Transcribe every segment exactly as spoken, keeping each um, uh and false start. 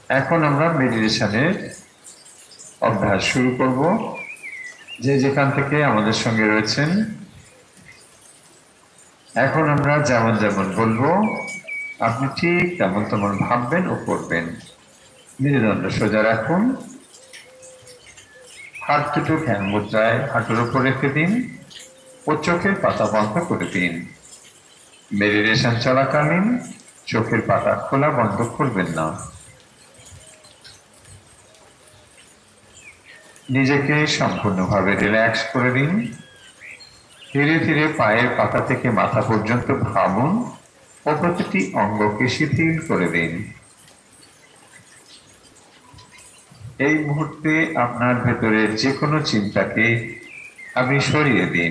এখন আমরা মেডিটেশনের অভ্যাস শুরু করব। যে যেখান থেকে আমাদের সঙ্গে রয়েছেন, এখন আমরা যেমন যেমন বলবো আপনি ঠিক তেমন তেমন ভাববেন ও করবেন। মেরুদণ্ড সোজা রাখুন, হাত দুটো ধ্যান মুদ্রায় হাঁটুর উপর রেখে দিন ও চোখের পাতা বন্ধ করে দিন। মেডিটেশন চলাকালীন চোখের পাতা খোলা বন্ধ করবেন না। নিজেকে সম্পূর্ণভাবে রিল্যাক্স করে দিন। ধীরে ধীরে পায়ের পাতা থেকে মাথা পর্যন্ত ভাবুন ও প্রতিটি অঙ্গকে শিথিল করে দিন। এই মুহূর্তে আপনার ভেতরে যে কোনো চিন্তাকে আপনি সরিয়ে দিন।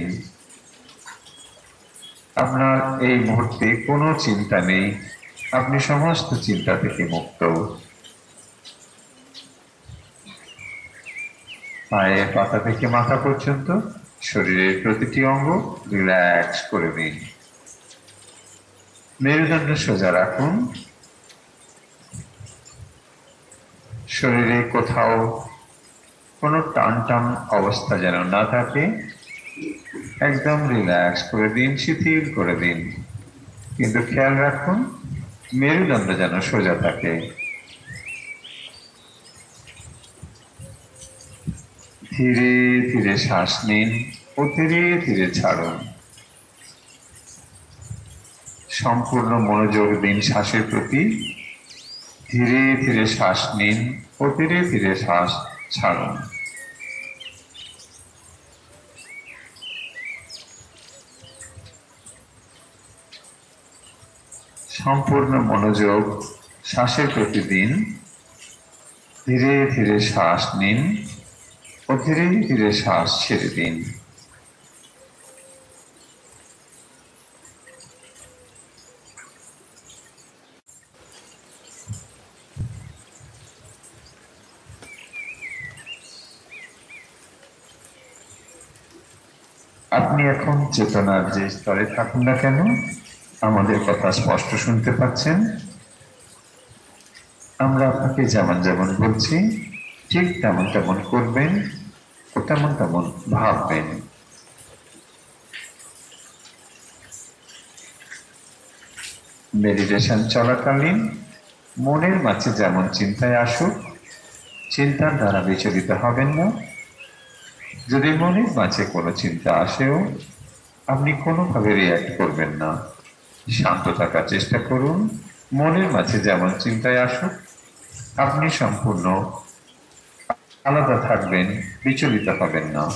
আপনার এই মুহূর্তে কোনো চিন্তা নেই, আপনি সমস্ত চিন্তা থেকে মুক্ত। পায়ের পাতা থেকে মাথা পর্যন্ত শরীরের প্রতিটি অঙ্গ রিল্যাক্স করে দিন। মেরুদণ্ড সোজা রাখুন। শরীরে কোথাও কোনো টান টান অবস্থা যেন না থাকে, একদম রিল্যাক্স করে দিন, শিথিল করে দিন। কিন্তু খেয়াল রাখুন মেরুদণ্ড যেন সোজা থাকে। ধীরে ধীরে শ্বাস নিন ও ধীরে ধীরে ছাড়ুন। সম্পূর্ণ মনোযোগ দিন শ্বাসের প্রতি। ধীরে ধীরে শ্বাস নিন ও ধীরে ধীরে শ্বাস ছাড়ুন। সম্পূর্ণ মনোযোগ শ্বাসের প্রতি দিন। ধীরে ধীরে শ্বাস নিন ও ধীরে ধীরে শ্বাস ছেড়ে দিন। আপনি এখন চেতনার যে স্তরে থাকুন না কেন, আমাদের কথা স্পষ্ট শুনতে পাচ্ছেন। আমরা আপনাকে যেমন যেমন বলছি ঠিক তেমন তেমন করবেন ও তেমন তেমন ভাববেন। মেডিটেশন চলাকালীন মনের মাঝে যেমন চিন্তায় আসুক, চিন্তার দ্বারা বিচলিত হবেন না। যদি মনের মাঝে কোনো চিন্তা আসেও আপনি কোনোভাবে রিয়াক্ট করবেন না, শান্ত থাকার চেষ্টা করুন। মনের মাঝে যেমন চিন্তায় আসুক আপনি সম্পূর্ণ আলাদা থাকবেন, বিচলিত হবেন না।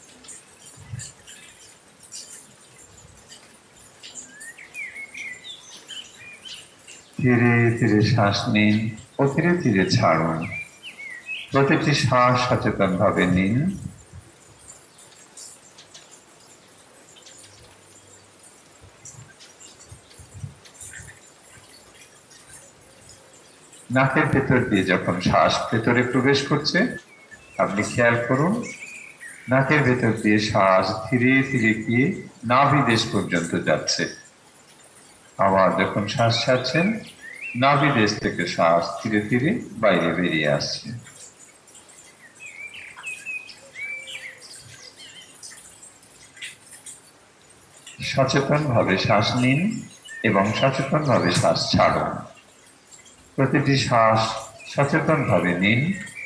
ধীরে ধীরে শ্বাস নিন ও ধীরে ধীরে ছাড়ুন। প্রতিটি শ্বাস সচেতন ভাবে নিন। নাকের ভেতর দিয়ে যখন শ্বাস ভেতরে প্রবেশ করছে আপনি খেয়াল করুন নাকের ভেতর দিয়ে শ্বাস ধীরে ধীরে গিয়ে নাভিদেশ পর্যন্ত যাচ্ছে। আবার যখন শ্বাস ছাড়ছেন নাভিদেশ থেকে শ্বাস ধীরে ধীরে বাইরে বেরিয়ে আসছে। সচেতন ভাবে শ্বাস নিন এবং সচেতন ভাবে শ্বাস ছাড়ুন। প্রতিটি শ্বাস সচেতন ভাবে নিন,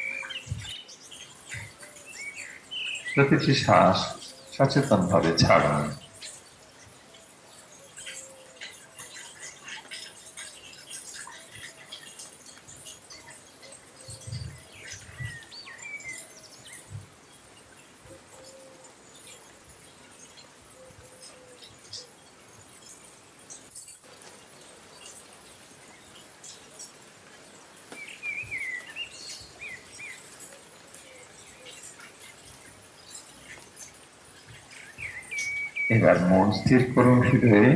প্রতিটি শ্বাস সচেতন ভাবে ছাড়ুন। এবার মন স্থির করুন হৃদয়ে।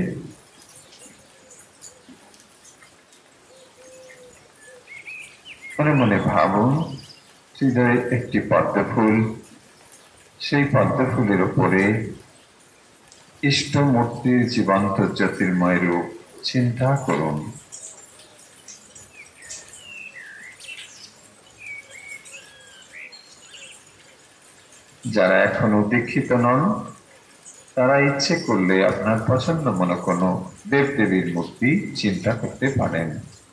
মনে মনে ভাবুন হৃদয়ে একটি পদ্ম ফুল, সেই পদ্ম ফুলের উপরে ইষ্ট মূর্তির জীবন্ত জ্যোতির্ময় রূপ চিন্তা করুন। যারা এখনো দীক্ষিত নন তারা ইচ্ছে করলে আপনার পছন্দ মনে কোনো দেবদেবীর মূর্তি চিন্তা করতে পারেন।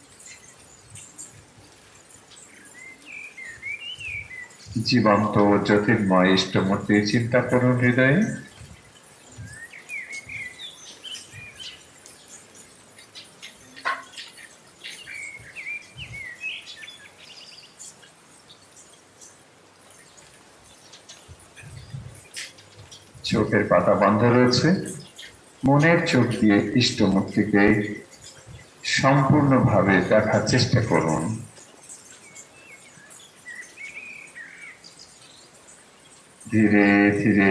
জীবন্ত ও জ্যোতির্ময় ইষ্টমূর্তি চিন্তা করুন হৃদয়ে। চোখের পাতা বন্ধ রয়েছে, মনের চোখ দিয়ে ইষ্টমূর্তিকে সম্পূর্ণভাবে দেখার চেষ্টা করুন। ধীরে ধীরে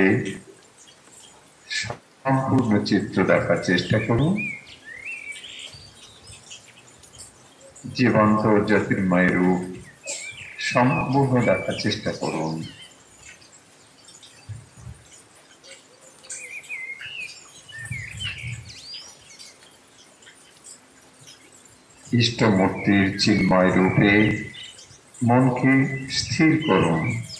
সম্পূর্ণ চিত্র দেখার চেষ্টা করুন। জীবন্ত জ্যোতির্ময় রূপ সম্পূর্ণ দেখার চেষ্টা করুন। ইষ্টমূর্তির চিন্ময় রূপে মনকে স্থির করুন।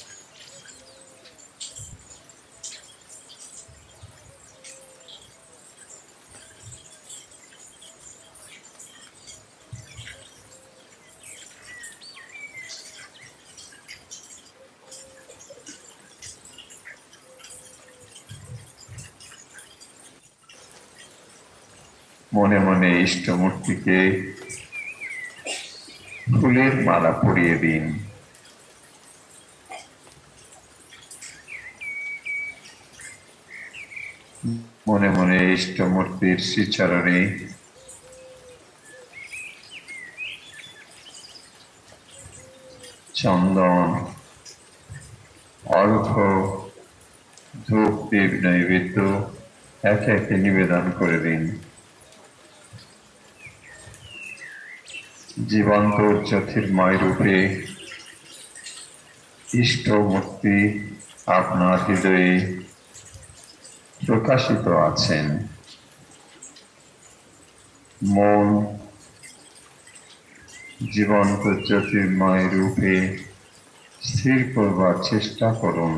মনে মনে ইষ্টমূর্তিকে ফুলের মালা পরিয়ে দিন। মনে মনে ইষ্টমূর্তির শ্রীচরণে চন্দন, অর্ঘ্য, ধূপ, দীপ নৈবেদ্য একে একে নিবেদন করে দিন। জীবন্ত জ্যোতির্ময় রূপে ইষ্টমূর্তি আপনার হৃদয়ে প্রকাশিত আছেন। মন জীবন্ত জ্যোতির্ময় রূপে স্থির করবার চেষ্টা করুন।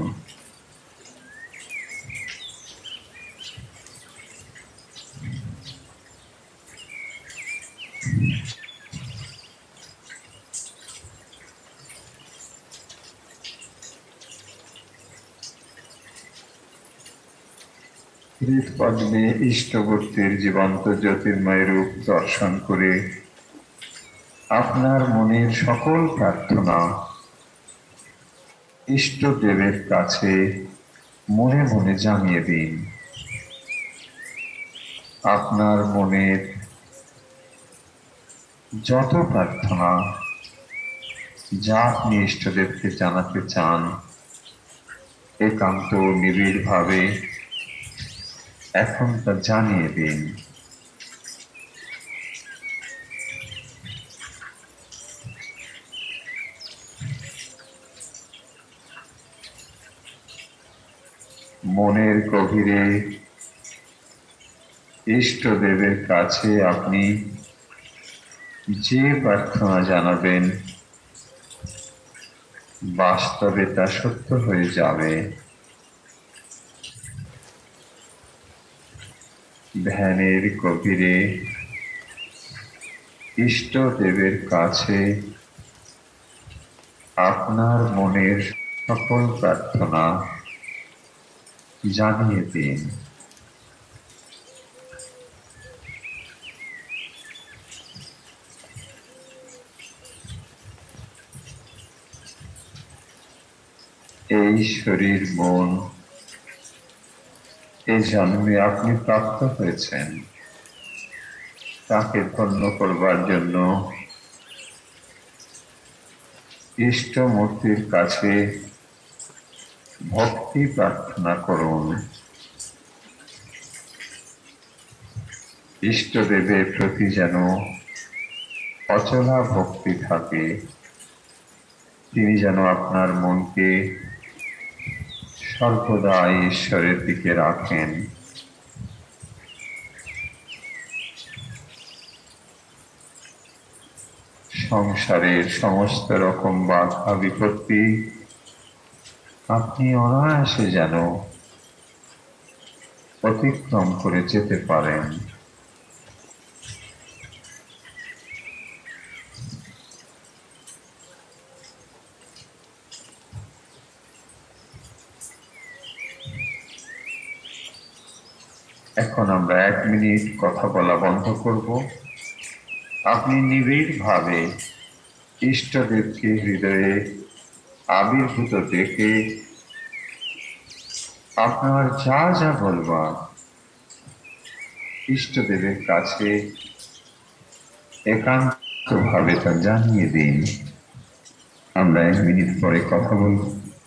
হৃৎপদ্মে ইষ্টমূর্তির জীবন্ত জ্যোতির্ময় রূপ দর্শন করে আপনার মনের সকল প্রার্থনা ইষ্টদেবের কাছে মনে মনে জানিয়ে দিন। আপনার মনের যত প্রার্থনা যা আপনি ইষ্টদেবকে জানাতে চান একান্ত নিবিড় ভাবে এখন তা জানিয়ে দিন। মনের গভীরে ইষ্টদেবের কাছে আপনি যে প্রার্থনা জানাবেন বাস্তবে তা সত্য হয়ে যাবে। ধ্যানের গভীরে ইষ্টদেবের কাছে আপনার মনের সকল প্রার্থনা জানিয়ে দিন। এই শরীর মন এই জন্মে আপনি প্রাপ্ত হয়েছেন, তাকে ধন্য করবার জন্য ইষ্টমূর্তির কাছে ভক্তি প্রার্থনা করুন। ইষ্টদেবের প্রতি যেন অচলা ভক্তি থাকে, তিনি যেন আপনার মনকে সর্বদা ঈশ্বরের দিকে রাখেন। সংসারের সমস্ত রকম বাধা বিপত্তি আপনি অনায়াসে যেন অতিক্রম করে যেতে পারেন। এখন আমরা এক মিনিট কথা বলা বন্ধ করব। আপনি নিবিড়ভাবে ইষ্টদেবকে হৃদয়ে আবির্ভূত দেখে আপনার যা যা বলবার ইষ্টদেবের কাছে একান্তভাবে তা জানিয়ে দিন। আমরা এক মিনিট পরে কথা বলব।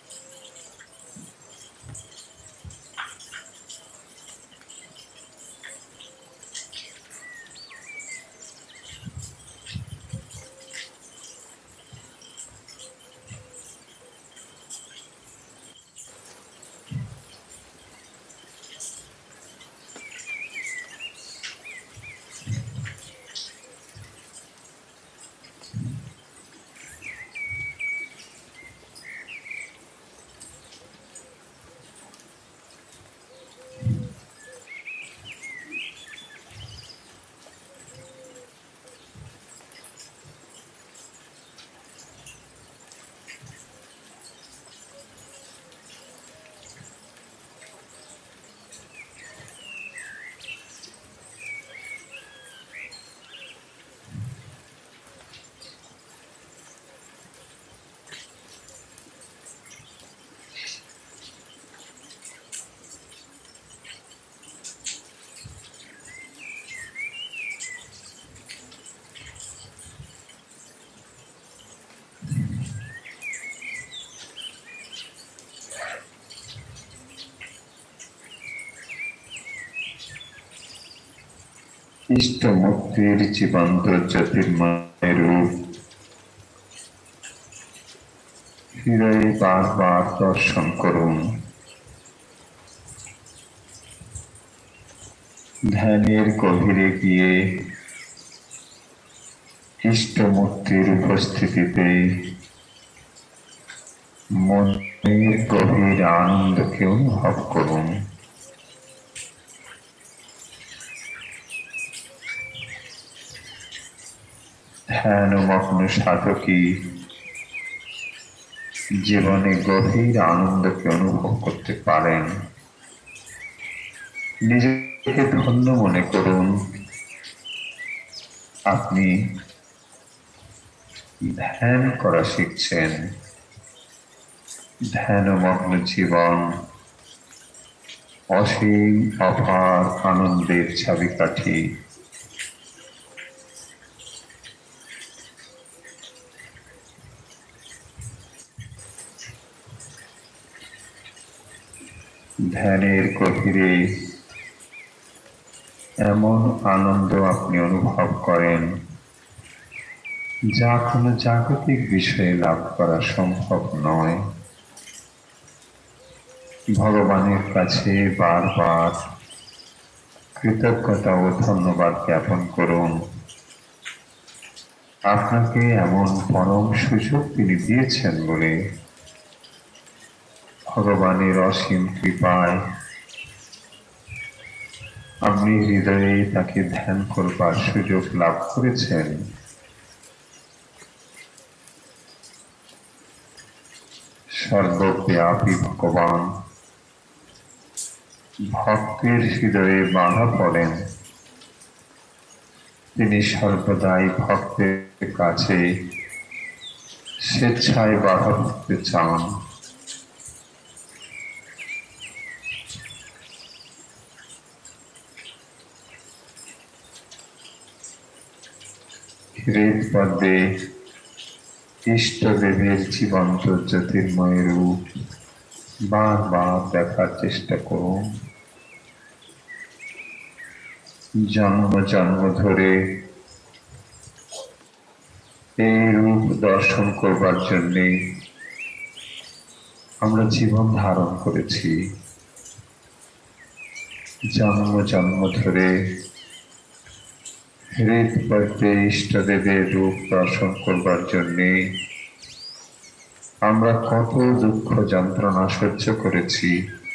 ইষ্টমূর্তির জীবন্ত জ্যোতির্ময় রূপ হৃদয়ে বারবার দর্শন করুন। ধ্যানের গভীরে গিয়ে ইষ্টমূর্তির উপস্থিতিতে মনের গভীর আনন্দকে অনুভব করুন। ধ্যানমগ্ন সাধকই জীবনে গভীর আনন্দকে অনুভব করতে পারেন। নিজেকে ধন্য মনে করুন, আপনি ধ্যান করা শিখছেন। ধ্যানমগ্ন জীবন অসীম অপার আনন্দের চাবিকাঠি। ধ্যানের গভীরে এমন আনন্দ আপনি অনুভব করেন যা কোনো জাগতিক বিষয়ে লাভ করা সম্ভব নয়। ভগবানের কাছে বারবার কৃতজ্ঞতা ও ধন্যবাদ জ্ঞাপন করুন। আপনাকে এমন পরম সুযোগ তিনি দিয়েছেন বলে ভগবানের অসীম কৃপায় আপনি হৃদয়ে তাকে ধ্যান করবার সুযোগ লাভ করেছেন। সর্বব্যাপী ভগবান ভক্তের হৃদয়ে বাঁধা পড়েন। তিনি সর্বদাই ভক্তের কাছে স্বেচ্ছায় বাধা পড়তে চান। হৃদপদ্মে ইষ্টদেবের জীবন্ত জ্যোতির্ময় রূপ বারবার দেখার চেষ্টা করুন। জন্ম জন্ম ধরে এই রূপ দর্শন করবার জন্যে আমরা জীবন ধারণ করেছি। জন্ম জন্ম ধরে হৃদপদ্মে ইষ্টদেবের রূপ দর্শন করবার জন্যে আমরা কত দুঃখ যন্ত্রণা সহ্য করেছি,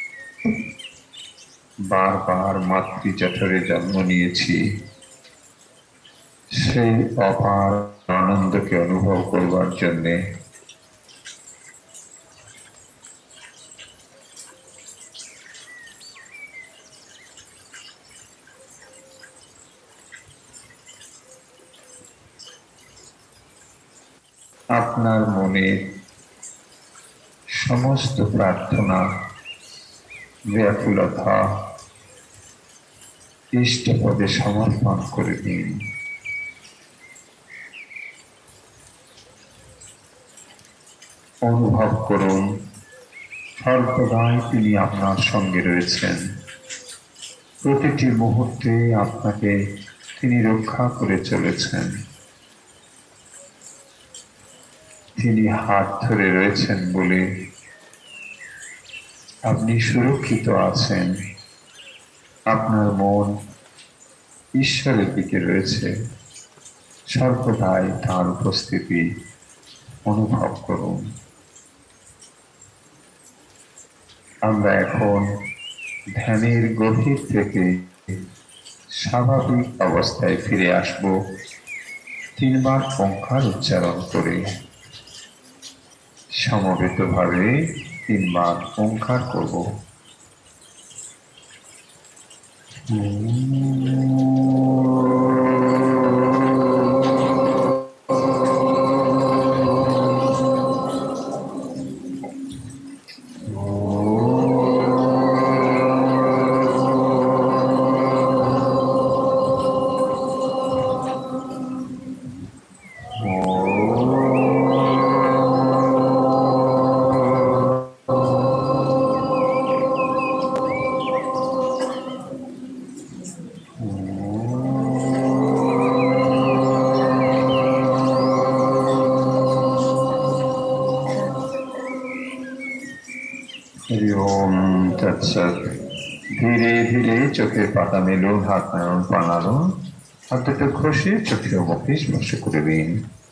বারবার মাতৃ জঠরে জন্ম নিয়েছি, সেই অপার আনন্দকে অনুভব করবার জন্যে। আপনার মনের সমস্ত প্রার্থনা, ব্যাকুলতা ইষ্টপদে সমর্পণ করে দিন। অনুভব করুন সর্বদাই তিনি আপনার সঙ্গে রয়েছেন, প্রতিটি মুহূর্তে আপনাকে তিনি রক্ষা করে চলেছেন। তিনি হাত ধরে রয়েছেন বলে আপনি সুরক্ষিত আছেন। আপনার মন ঈশ্বরের দিকে রয়েছে, সর্বদাই তার উপস্থিতি অনুভব করুন। আমরা এখন ধ্যানের গভীর থেকে স্বাভাবিক অবস্থায় ফিরে আসব, তিনবার ওঙ্কার উচ্চারণ করে। সমবেতভাবে তিনবার ওঙ্কার করব। ধীরে ধীরে চোখের পাতা মেলুন, হাত নাড়ুন, পা নাড়ুন, হাত দুটো ঘষে চোখে মুখে স্পর্শ করে দিন।